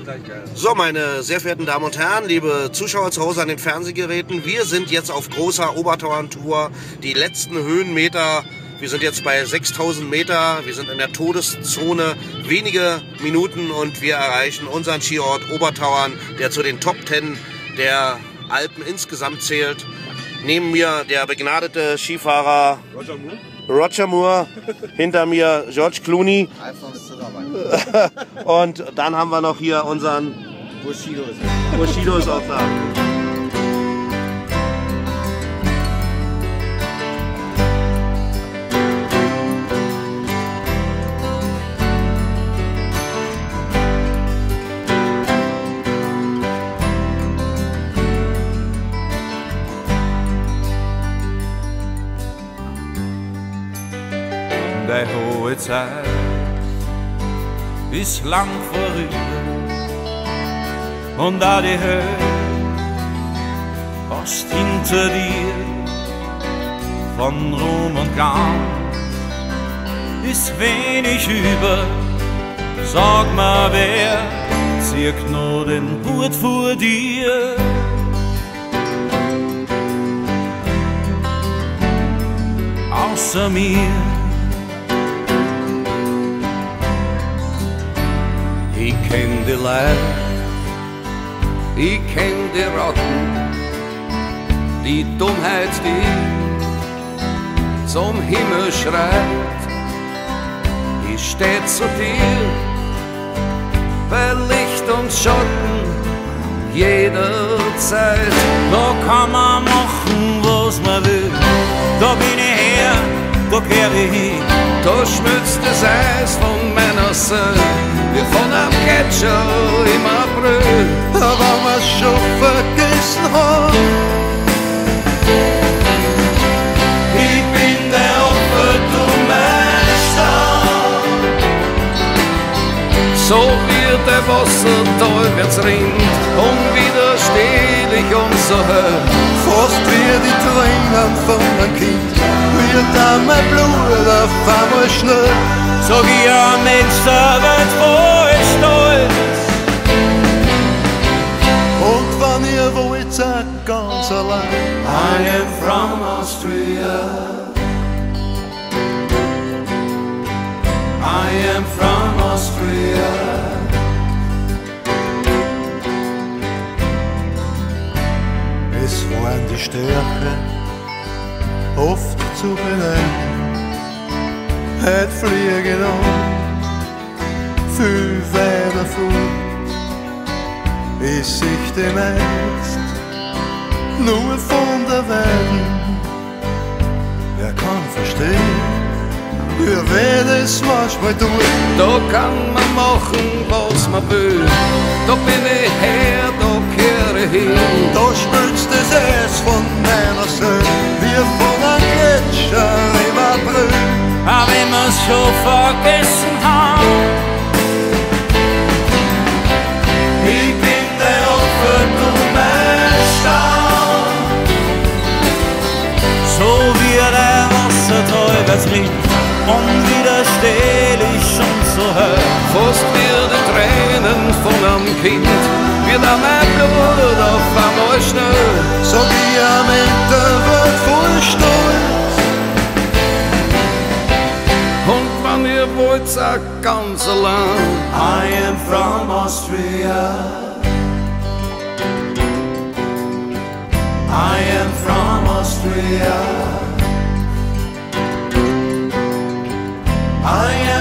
So, meine sehr verehrten Damen und Herren, liebe Zuschauer zu Hause an den Fernsehgeräten, wir sind jetzt auf großer Obertauerntour, die letzten Höhenmeter. Wir sind jetzt bei 6000 Meter, wir sind in der Todeszone, wenige Minuten und wir erreichen unseren Skiort Obertauern, der zu den Top 10 der Alpen insgesamt zählt. Neben mir der begnadete Skifahrer Roger Moore, hinter mir George Clooney und dann haben wir noch hier unseren Bushido ist auch da. Die hohe Zeit ist lang vorüber und da die Höhe fast hinter dir. Von Ruhm und Glanz ist wenig über. Sag mal, wer zieht noch den Hut vor dir? Außer mir. Ich kenn die Leid, ich kenn die Ratten, die Dummheit, die zum Himmel schreit. Ich steh zu dir, bei Licht und Schatten, jederzeit. Da kann man machen, was man will, da bin ich her, da kehr ich hin. Da schmilzt das Eis von meiner Seele, wie von einem Gletscher im April. Aber was schon vergessen hat. Ich bin der Opfer, du mein Staub. So wie der Wassertal wird's rinnt, unwiderstehlich und so hell. Fast wie die Tränen von einem Kind, wird da mein Blut auf einmal schnell. So wie ein Mensch der Welt voll stolz. Und wenn ihr wollt, seid ganz allein. I am from Austria. I am from Austria. Es waren die Stärke oft zu beneiden. Heute fliegen viel weiter fort. Ich sehe den einst nur von der Weiden. Wer kann verstehen, für wen es manchmal tut? Da kann man machen, was man will. Da bin ich her, da kehre ich hin. Da spürst das Eis von meiner Seele, wie von einem Gletscher im April. Aber wenn wir's schon vergessen haben, ich bin der Opfer, du mein Staub. So wie der Wassertäubers rinnt, unwiderstehlich und so hell. Fast wie die Tränen von einem Kind, wird auch mein Blut auf einmal schnell. So wie am Ende wird voll Stolz. Und wenn ihr wollt, sagt ganz allein, I am from Austria. I am from Austria. I